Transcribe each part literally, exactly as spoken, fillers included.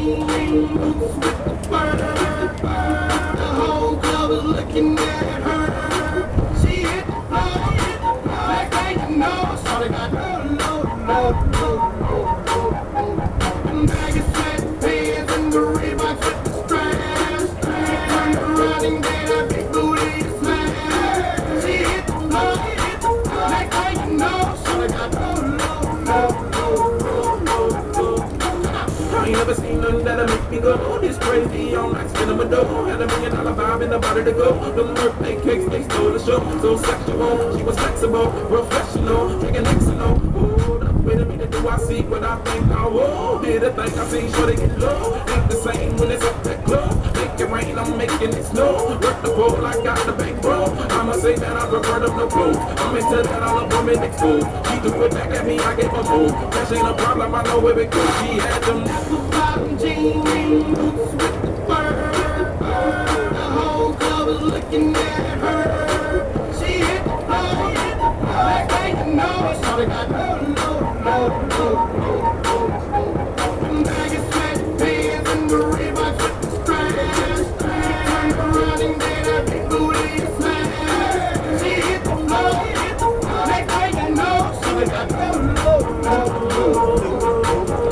jeans, boots with the fur. The whole club is looking at her. She hit the floor, like they you know. Shorty got no, no, no, no, no, no. And baggy sweatpants and the Reeboks with the straps. She turned around and gave that big booty a smash. She hit the floor, like they you know. Shorty got no, no, no, no, no, no, no. I ain't never seen nothing that'll make me go this crazy. I'm like spinning my dough. Had a million dollar vibe in the body to go. Them birthday cakes, they stole the show. So sexual, she was flexible, professional, drinking Xano. Hold up, wait a minute, do I see what I think I will? Did I think I seen sure they get low? Ain't the same when it's up that club. Make it rain, I'm making it snow. Work the pole, I got the bankroll. I'ma say that I prefer them no clothes. I'm into that, all up on me next fool. She threw it back at me, I gave her fool. Cash ain't a problem, I know where it goes. She had them apple bottom jeans, boots with the fur. The whole club is looking at her. She hit the floor, like they you know. Shorty got no, no, no, no, no, no. Them baggy sweatpants and the Reeboks with the straps. She turned around and gave that big booty a smash. She hit the floor, like they you know. Shorty got no, no, no, no, no.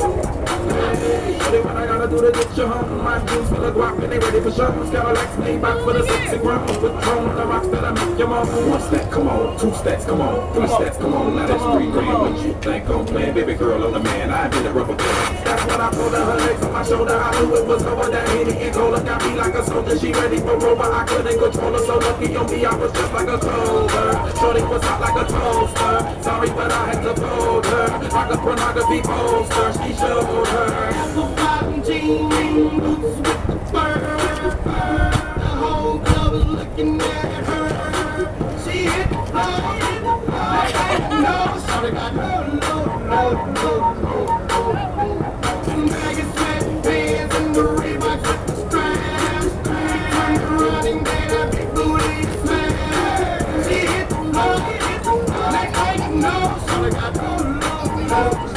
What I gotta do to get you home? My jeans full of guap and they ready for show. Cadillacs made back for the sexy ground. With drone, the rocks that I make your mom. One step, come on. Two steps, come on. Three steps, come on. Now that's three grand. What you think I'm playing? Baby girl, I'm the man. I been a rubber band. That's when I pulled her legs on my shoulder. I knew it was over. That hitting and cola got me like a soldier. She ready for rover. I couldn't control her. So lucky on me, I was just like a clover. Shorty was hot like a toaster. Sorry, but I had to fold her. Like a pornography poster. She showed her. Bottom jeans, boots with the fur. The whole club is looking at her. She hit the floor, like I know. Shorty got no, no, no, no, no, no. Them baggy sweatpants and the Reeboks with the straps. She turned around and gave that big booty a smash. She hit the floor, like I know. Shorty got no, no, no.